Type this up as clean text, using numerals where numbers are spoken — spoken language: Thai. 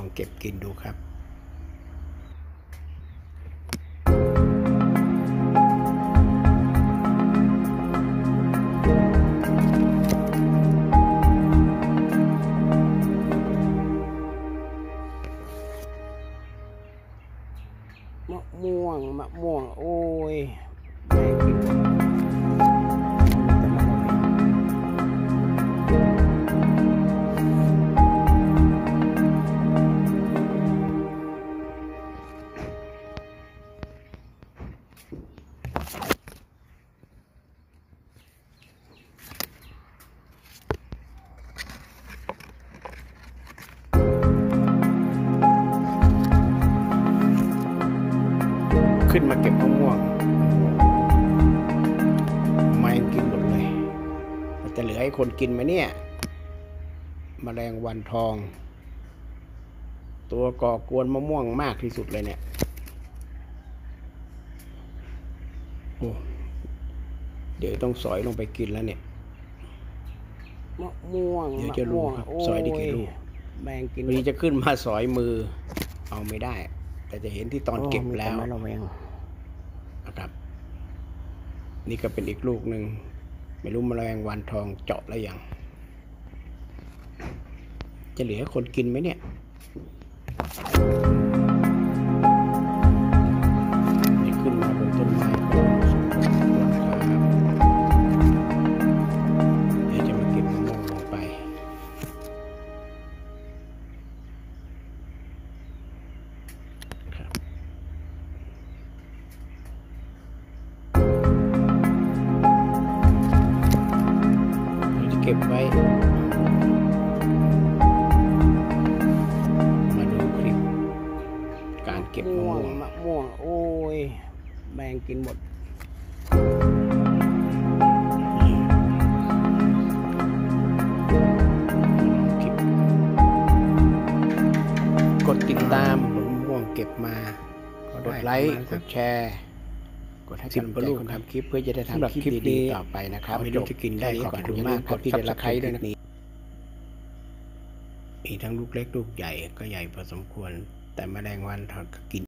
เก็บกินดูครับมะม่วงโอ้ยแม่กินขึ้นมาเก็บมะม่วงแมงกินหมดเลยมันจะเหลือให้คนกินไหมเนี่ยแมลงวันทอง ตัวก่อกวนมะม่วงมากที่สุดเลยเนี่ยโอ้เดี๋ยวต้องสอยลงไปกินแล้วเนี่ยมะม่วงเดี๋ยวจะรู้ครับสอยได้กี่ลูกแมงกินวันนี้จะขึ้นมาสอยมือเอาไม่ได้แต่จะเห็นที่ตอนเก็บแล้วนะครับ นี่ก็เป็นอีกลูกหนึ่งไม่รู้แมลงวันทองเจาะแล้วยังจะเหลือคนกินไหมเนี่ยนี่ขึ้นมาบนต้นไม้ก็สมควรครับเดี๋ยวจะมาเก็บมะม่วงลงไปครับเราจะเก็บไว้เก็บมะม่วงโอ้ยแมงกินหมดกดติดตามมะม่วงเก็บมากดไลค์กดแชร์กดให้กำลังใจคนทำคลิปเพื่อจะได้ทำคลิปดีๆต่อไปนะครับไม่รู้จะกินได้ขอบคุณมากกดที่จะไลค์ด้วยนะมีทั้งลูกเล็กลูกใหญ่ก็ใหญ่พอสมควรแต่แมลงวันทองก็กิน